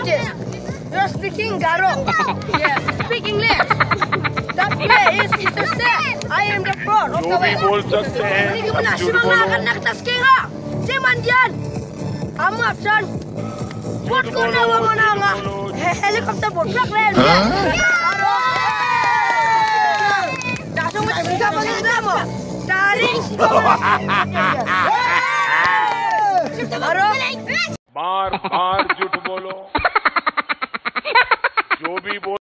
languages. You're speaking Garo. Yes, speak English. That way is to say, I am the fraud of the way. Ini gimana? Si Mangga akan nak tas kira. Si mandian. Amat san. Buat ko na wa mana nga. Helicopter Bolprak len. Dasong mo siga pa nila mo. Dari. Bar bar